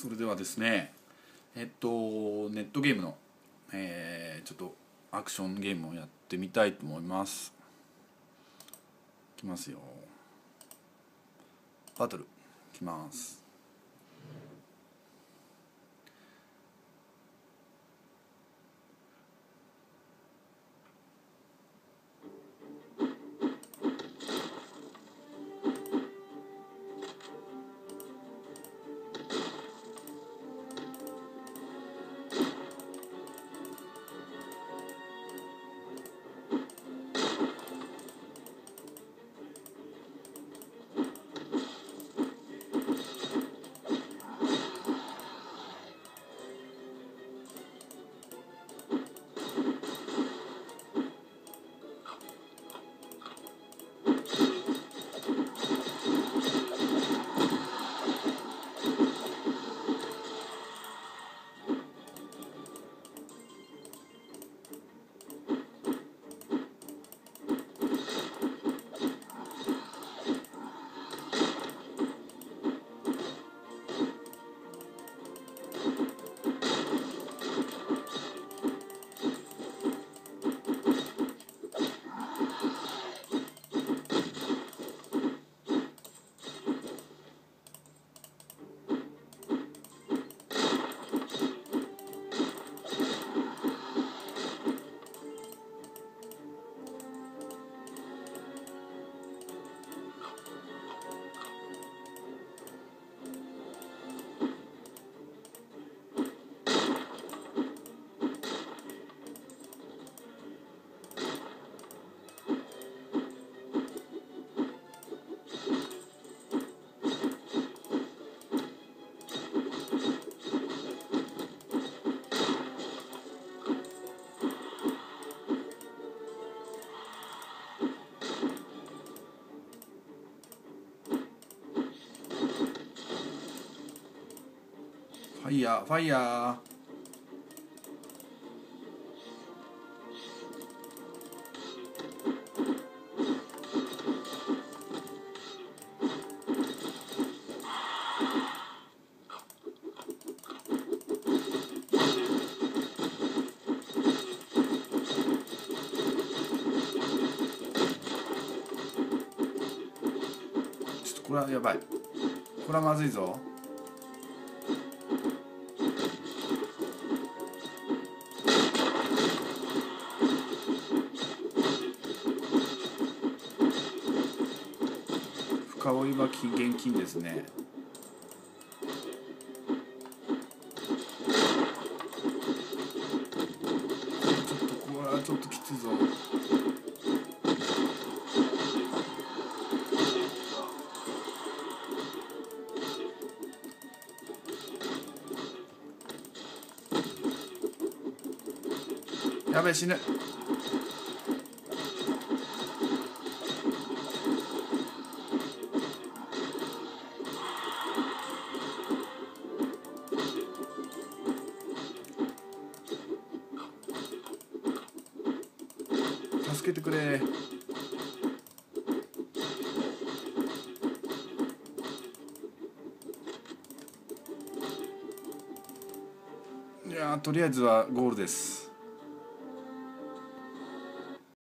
それではですね、ネットゲームの、ちょっとアクションゲームをやってみたいと思います。いきますよ。バトルいきます。ファイヤーファイヤー。ちょっとこれはやばい。これはまずいぞ。深追いは現金ですね。ちょっとこれはちょっときついぞ。やべえ、死ぬ。助けてくれ。いやー、とりあえずはゴールです。